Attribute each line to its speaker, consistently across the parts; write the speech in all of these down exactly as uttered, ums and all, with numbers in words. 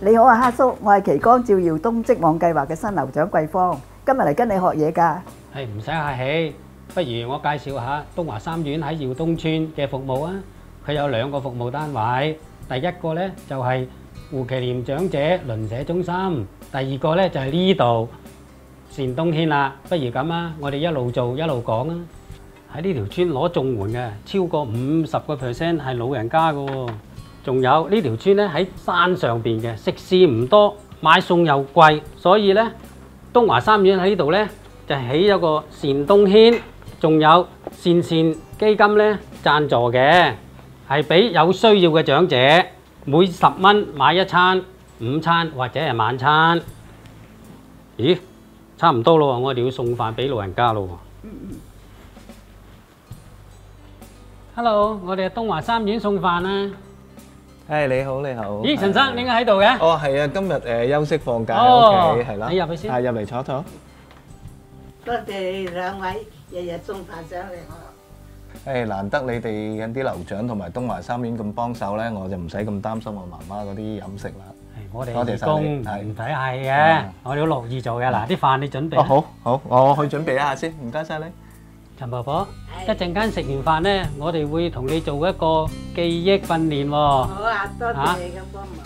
Speaker 1: 你好啊，黑叔，我係旗江照耀東織網計劃嘅新樓長桂芳，今日嚟跟你學嘢㗎。
Speaker 2: 係唔使客氣，不如我介紹下東華三院喺耀東村嘅服務啊。佢有兩個服務單位，第一個呢就係胡其廉長者鄰舍中心，第二個呢就係呢度善東軒啦。不如咁啊，我哋一路做一路講啊。喺呢條村攞綜援嘅超過五十個 percent 係老人家㗎喎。仲有呢條村咧喺山上邊嘅，食肆唔多，買餸又貴，所以咧東華三院喺呢度咧就起咗個善東軒，仲有善善基金咧贊助嘅，係俾有需要嘅長者每十蚊買一餐午餐或者係晚餐。咦，差唔多咯，我哋要送飯俾老人家咯。Hello， 我哋係東華三院送飯啊！
Speaker 3: 誒你好，你好。
Speaker 2: 咦，陳生點解喺度嘅？
Speaker 3: 哦，係啊，今日誒休息放假喺屋企，係啦。
Speaker 2: 你入去先。
Speaker 3: 係入嚟坐坐。
Speaker 4: 多謝兩位日日送飯上嚟我。
Speaker 3: 誒難得你哋啲樓長同埋東華三院咁幫手咧，我就唔使咁擔心我媽媽嗰啲飲食啦。
Speaker 2: 係，我哋
Speaker 3: 多謝
Speaker 2: 義工
Speaker 3: 晒你
Speaker 2: 唔使係嘅，我哋好樂意做嘅。嗱，啲飯你準備。
Speaker 3: 哦，好，好，我去準備一下先，唔該曬你。
Speaker 2: 陳婆婆，一陣間食完飯咧，我哋會同你做一個記憶訓練喎。
Speaker 4: 好啊，多謝你嘅幫忙。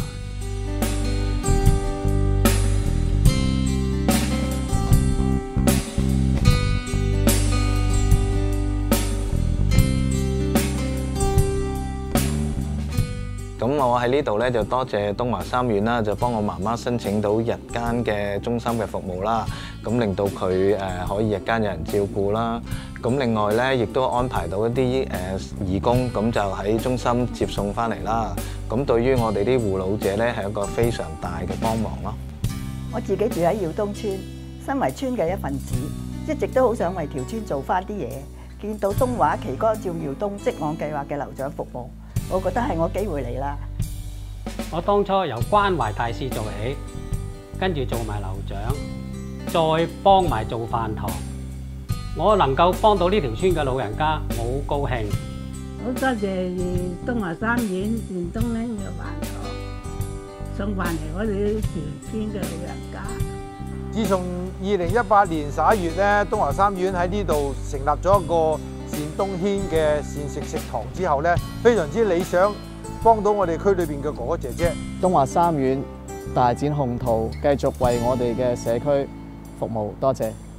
Speaker 3: 咁我喺呢度咧就多謝東華三院啦，就幫我媽媽申請到日間嘅中心嘅服務啦，咁令到佢誒可以日間有人照顧啦。咁另外咧，亦都安排到一啲誒義工，咁就喺中心接送翻嚟啦。咁對於我哋啲護老者咧，係一個非常大嘅幫忙咯。
Speaker 1: 我自己住喺耀東村，身為村嘅一份子，一直都好想為條村做翻啲嘢。見到東華旗江照耀東織網計劃嘅樓長服務，我覺得係我機會嚟啦。
Speaker 2: 我當初由關懷大使做起，跟住做埋樓長，再幫埋做飯堂。我能夠幫到呢條村嘅老人家，我好高興。
Speaker 4: 好多謝東華三院善東軒嘅飯堂送飯嚟我哋呢條村嘅老人家。
Speaker 5: 自從二零一八年十一月咧，東華三院喺呢度成立咗一個善東軒嘅膳食食堂之後咧，非常之理想，幫到我哋區裏邊嘅哥哥姐姐。
Speaker 6: 東華三院大展宏圖，繼續為我哋嘅社區服務，多謝。